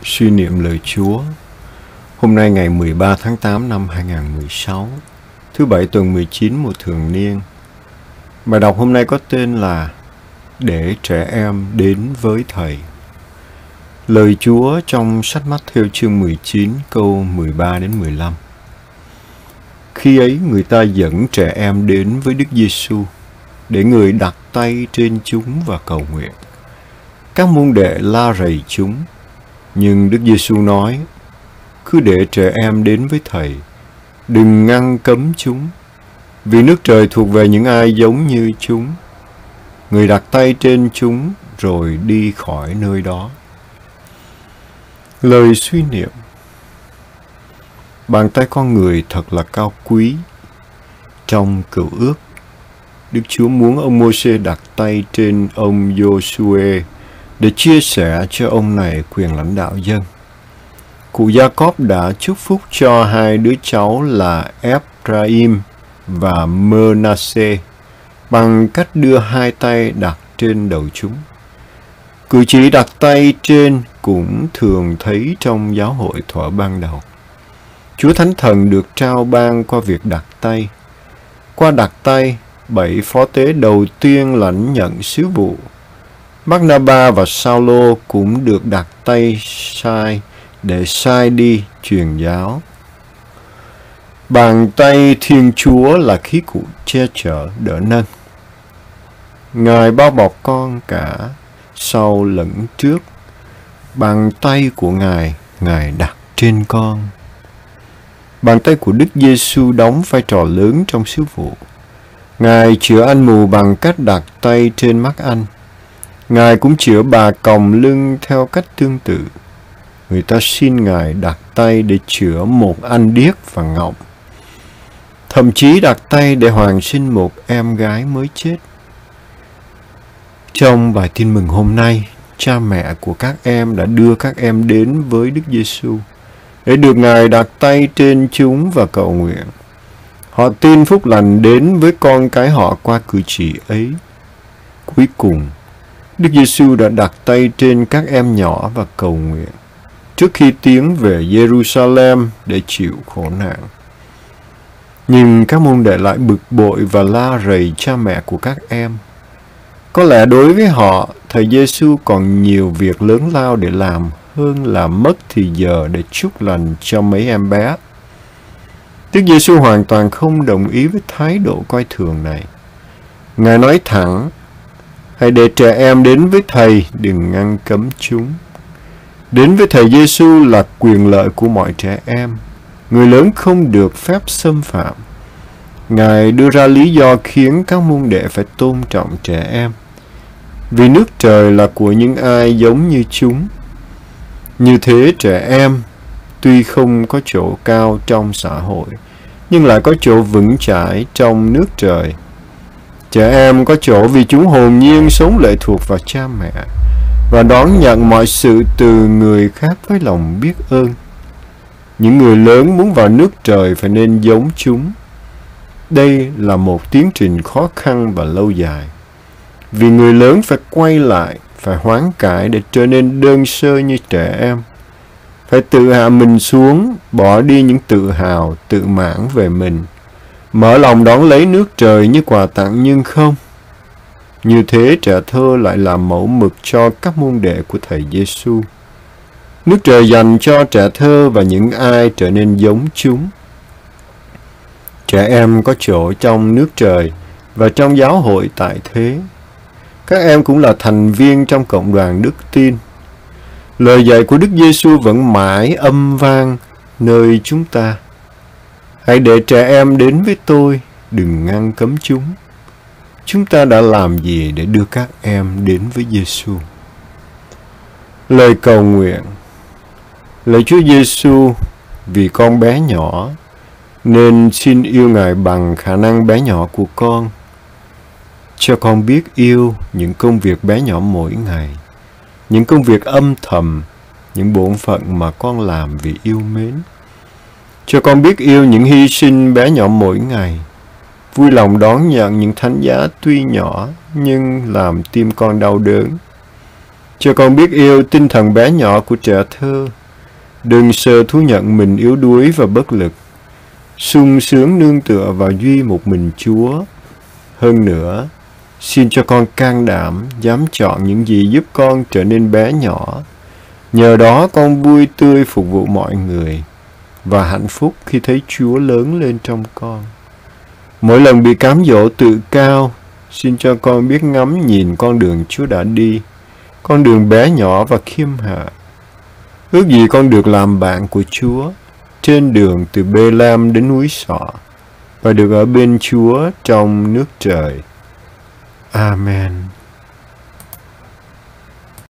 Suy niệm lời Chúa. Hôm nay ngày 13 tháng 8 năm 2016, thứ Bảy tuần 19 mùa thường niên. Bài đọc hôm nay có tên là Để trẻ em đến với Thầy. Lời Chúa trong sách Mát-thêu chương 19 câu 13 đến 15. Khi ấy người ta dẫn trẻ em đến với Đức Giêsu để người đặt tay trên chúng và cầu nguyện. Các môn đệ la rầy chúng, nhưng Đức Giêsu nói: cứ để trẻ em đến với Thầy, đừng ngăn cấm chúng, vì nước trời thuộc về những ai giống như chúng. Người đặt tay trên chúng rồi đi khỏi nơi đó. Lời suy niệm. Bàn tay con người thật là cao quý. Trong Cựu Ước, Đức Chúa muốn ông Mô-sê đặt tay trên ông Giô-suê để chia sẻ cho ông này quyền lãnh đạo dân. Cụ Gia-cốp đã chúc phúc cho hai đứa cháu là Ép-ra-im và Mơ-na-sê bằng cách đưa hai tay đặt trên đầu chúng. Cử chỉ đặt tay trên cũng thường thấy trong giáo hội thuở ban đầu. Chúa Thánh Thần được trao ban qua việc đặt tay. Qua đặt tay, 7 phó tế đầu tiên lãnh nhận sứ vụ. Barnaba và Sao-lô cũng được đặt tay sai để sai đi truyền giáo. Bàn tay Thiên Chúa là khí cụ che chở đỡ nâng. Ngài bao bọc con cả sau lẫn trước. Bàn tay của Ngài đặt trên con. Bàn tay của Đức Giêsu đóng vai trò lớn trong sứ vụ. Ngài chữa anh mù bằng cách đặt tay trên mắt anh. Ngài cũng chữa bà còng lưng theo cách tương tự. Người ta xin Ngài đặt tay để chữa một anh điếc và ngọng. Thậm chí đặt tay để hoàn sinh một em gái mới chết. Trong bài tin mừng hôm nay, cha mẹ của các em đã đưa các em đến với Đức Giêsu để được Ngài đặt tay trên chúng và cầu nguyện. Họ tin phúc lành đến với con cái họ qua cử chỉ ấy. Cuối cùng, Đức Giêsu đã đặt tay trên các em nhỏ và cầu nguyện trước khi tiến về Jerusalem để chịu khổ nạn. Nhưng các môn đệ lại bực bội và la rầy cha mẹ của các em. Có lẽ đối với họ, Thầy Giêsu còn nhiều việc lớn lao để làm hơn là mất thì giờ để chúc lành cho mấy em bé. Đức Giêsu hoàn toàn không đồng ý với thái độ coi thường này. Ngài nói thẳng: hãy để trẻ em đến với Thầy, đừng ngăn cấm chúng. Đến với Thầy Giêsu là quyền lợi của mọi trẻ em. Người lớn không được phép xâm phạm. Ngài đưa ra lý do khiến các môn đệ phải tôn trọng trẻ em. Vì nước trời là của những ai giống như chúng. Như thế trẻ em tuy không có chỗ cao trong xã hội, nhưng lại có chỗ vững chãi trong nước trời. Trẻ em có chỗ vì chúng hồn nhiên sống lệ thuộc vào cha mẹ và đón nhận mọi sự từ người khác với lòng biết ơn. Những người lớn muốn vào nước trời phải nên giống chúng. Đây là một tiến trình khó khăn và lâu dài. Vì người lớn phải quay lại, phải hoán cải để trở nên đơn sơ như trẻ em. Phải tự hạ mình xuống, bỏ đi những tự hào, tự mãn về mình. Mở lòng đón lấy nước trời như quà tặng nhưng không. Như thế trẻ thơ lại làm mẫu mực cho các môn đệ của Thầy Giêsu. Nước trời dành cho trẻ thơ và những ai trở nên giống chúng. Trẻ em có chỗ trong nước trời và trong giáo hội tại thế. Các em cũng là thành viên trong cộng đoàn đức tin. Lời dạy của Đức Giêsu vẫn mãi âm vang nơi chúng ta. Hãy để trẻ em đến với tôi, đừng ngăn cấm chúng. Chúng ta đã làm gì để đưa các em đến với Giêsu? Lời cầu nguyện. Lạy Chúa Giêsu, vì con bé nhỏ, nên xin yêu Ngài bằng khả năng bé nhỏ của con. Cho con biết yêu những công việc bé nhỏ mỗi ngày, những công việc âm thầm, những bổn phận mà con làm vì yêu mến. Cho con biết yêu những hy sinh bé nhỏ mỗi ngày, vui lòng đón nhận những thánh giá tuy nhỏ nhưng làm tim con đau đớn. Cho con biết yêu tinh thần bé nhỏ của trẻ thơ. Đừng sợ thú nhận mình yếu đuối và bất lực. Sung sướng nương tựa vào duy một mình Chúa. Hơn nữa, xin cho con can đảm, dám chọn những gì giúp con trở nên bé nhỏ. Nhờ đó con vui tươi phục vụ mọi người và hạnh phúc khi thấy Chúa lớn lên trong con. Mỗi lần bị cám dỗ tự cao, xin cho con biết ngắm nhìn con đường Chúa đã đi, con đường bé nhỏ và khiêm hạ. Ước gì con được làm bạn của Chúa trên đường từ Bê Lam đến núi Sọ và được ở bên Chúa trong nước trời. Amen.